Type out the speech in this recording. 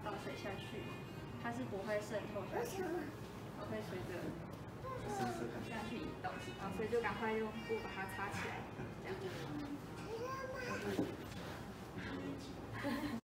倒水下去，它是不会渗透下去，它会随着下去移动，然后所以就赶快用布把它擦起来。